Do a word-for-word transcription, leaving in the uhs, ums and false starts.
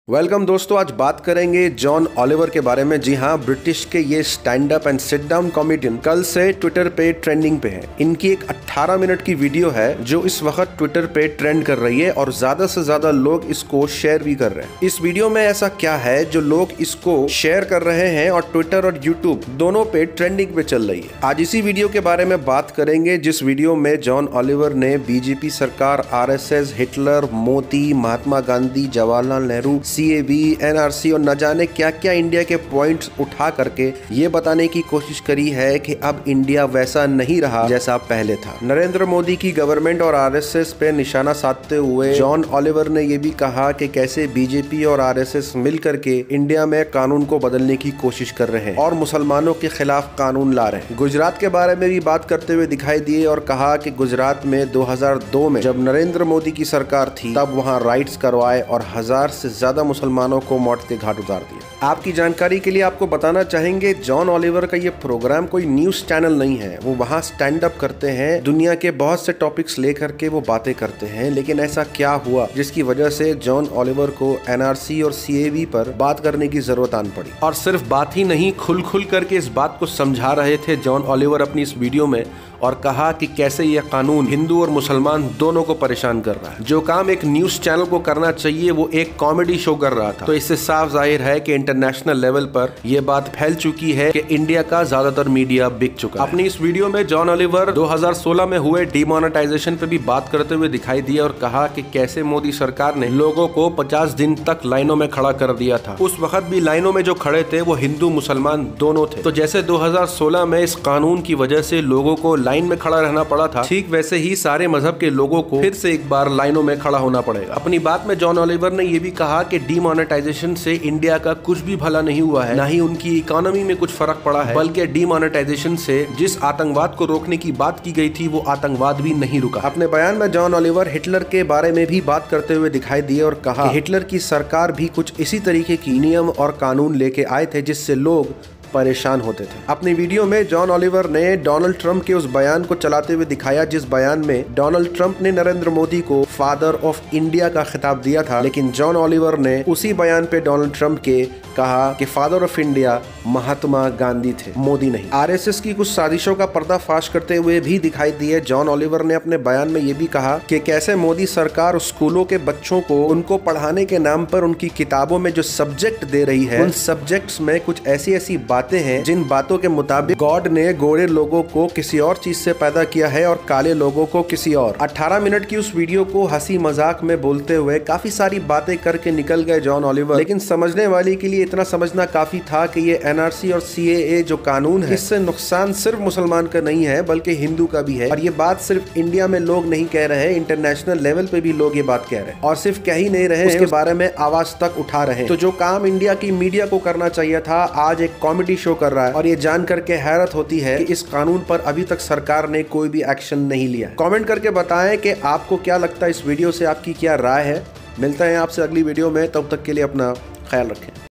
Welcome दोस्तों, आज बात करेंगे जॉन ऑलिवर के बारे में। जी हाँ, ब्रिटिश के ये stand up and sit down comedian कल से ट्विटर पे ट्रेंडिंग पे है। इनकी एक अठारह मिनट की वीडियो है जो इस वक्त ट्विटर पे ट्रेंड कर रही है और ज्यादा से ज्यादा लोग इसको शेयर भी कर रहे हैं। इस वीडियो में ऐसा क्या है जो लोग इसको शेयर कर रहे हैं और ट्विटर और यूट्यूब दोनों पे ट्रेंडिंग पे चल रही है। आज इसी वीडियो के बारे में बात करेंगे जिस वीडियो में जॉन ऑलिवर ने बीजेपी सरकार, RSS, Hitler, Modi, Mahatma Gandhi, Jawaharlal Nehru, CAB, NRC और न जाने क्या क्या इंडिया के पॉइंट्स उठा करके ये बताने की कोशिश करी है कि अब इंडिया वैसा नहीं रहा जैसा पहले था। नरेंद्र मोदी की गवर्नमेंट और आरएसएस पे निशाना साधते हुए जॉन ऑलिवर ने ये भी कहा कि कैसे बीजेपी और आरएसएस मिल करके इंडिया में कानून को बदलने की कोशिश कर रहे हैं और मुसलमानों के खिलाफ कानून ला रहे हैं। गुजरात के बारे में भी बात करते हुए दिखाई दिए और कहा कि गुजरात में दो हज़ार दो में जब नरेंद्र मोदी की सरकार थी तब वहाँ राइट्स करवाए और हजार से ज्यादा मुसलमानों को मौत के घाट उतार दिया। आपकी जानकारी के लिए आपको बताना चाहेंगे जॉन ऑलिवर का ये प्रोग्राम कोई न्यूज चैनल नहीं है। वो वहाँ स्टैंड अप करते हैं, दुनिया के बहुत से टॉपिक्स लेकर के वो बातें करते हैं। लेकिन ऐसा क्या हुआ जिसकी वजह से जॉन ऑलिवर को एनआरसी और सीएबी पर बात करने की जरूरत आन पड़ी? और सिर्फ बात ही नहीं, खुल खुल करके इस बात को समझा रहे थे जॉन ऑलिवर अपनी इस वीडियो में और कहा कि कैसे यह कानून हिंदू और मुसलमान दोनों को परेशान कर रहा है। जो काम एक न्यूज चैनल को करना चाहिए वो एक कॉमेडी शो कर रहा था। तो इससे साफ जाहिर है कि इंटरनेशनल लेवल पर यह बात फैल चुकी है कि इंडिया का ज्यादातर मीडिया बिक चुका है। अपनी इस वीडियो में जॉन ऑलिवर दो हज़ार सोलह में हुए डिमोनेटाइजेशन पे भी बात करते हुए दिखाई दिया और कहा कि कैसे मोदी सरकार ने लोगों को पचास दिन तक लाइनों में खड़ा कर दिया था। उस वक्त भी लाइनों में जो खड़े थे वो हिंदू मुसलमान दोनों थे। तो जैसे दो हज़ार सोलह में इस कानून की वजह से लोगों को लाइन में खड़ा रहना पड़ा था, ठीक वैसे ही सारे मजहब के लोगों को फिर से एक बार लाइनों में खड़ा होना पड़ेगा। अपनी बात में जॉन ऑलिवर ने यह भी कहा कि डीमोनेटाइजेशन से इंडिया का कुछ भी भला नहीं हुआ है, ना ही उनकी इकोनॉमी में कुछ फर्क पड़ा है, बल्कि डीमोनेटाइजेशन से जिस आतंकवाद को रोकने की बात की गई थी वो आतंकवाद भी नहीं रुका। अपने बयान में जॉन ऑलिवर हिटलर के बारे में भी बात करते हुए दिखाई दिए और कहा कि हिटलर की सरकार भी कुछ इसी तरीके की नियम और कानून लेके आए थे जिससे लोग परेशान होते थे। अपनी वीडियो में जॉन ऑलिवर ने डोनाल्ड ट्रंप के उस बयान को चलाते हुए दिखाया जिस बयान में डोनाल्ड ट्रंप ने नरेंद्र मोदी को फादर ऑफ इंडिया का खिताब दिया था। लेकिन जॉन ऑलिवर ने उसी बयान पे डोनाल्ड ट्रंप के कहा कि father of India Mahatma Gandhi थे, मोदी नहीं। आरएसएस की कुछ साजिशों का पर्दाफाश करते हुए भी दिखाई दिए जॉन ऑलिवर ने अपने बयान में ये भी कहा कि कैसे मोदी सरकार स्कूलों के बच्चों को उनको पढ़ाने के नाम पर उनकी किताबों में जो सब्जेक्ट दे रही है उन सब्जेक्ट्स में कुछ ऐसी ऐसी बातें हैं जिन बातों के मुताबिक गॉड ने गोरे लोगों को किसी और चीज से पैदा किया है और काले लोगों को किसी और। अठारह मिनट की उस वीडियो को हंसी मजाक में बोलते हुए काफी सारी बातें करके निकल गए जॉन ऑलिवर। लेकिन समझने वाले के लिए इतना समझना काफी था कि ये एनआरसी और सीएए जो कानून है इससे नुकसान सिर्फ मुसलमान का नहीं है बल्कि हिंदू का भी है। और ये बात सिर्फ इंडिया में लोग नहीं कह रहे, इंटरनेशनल लेवल पे भी लोग ये बात कह रहे हैं और सिर्फ कह ही नहीं रहे, उसके बारे में आवाज तक उठा रहे हैं। तो जो काम इंडिया की मीडिया को करना चाहिए था आज एक कॉमेडी शो कर रहा है और ये जान करके हैरत होती है कि इस कानून पर अभी तक सरकार ने कोई भी एक्शन नहीं लिया। कमेंट करके बताएं कि आपको क्या लगता है इस वीडियो से, आपकी क्या राय है। मिलते हैं आपसे अगली वीडियो में, तब तक के लिए अपना ख्याल रखें।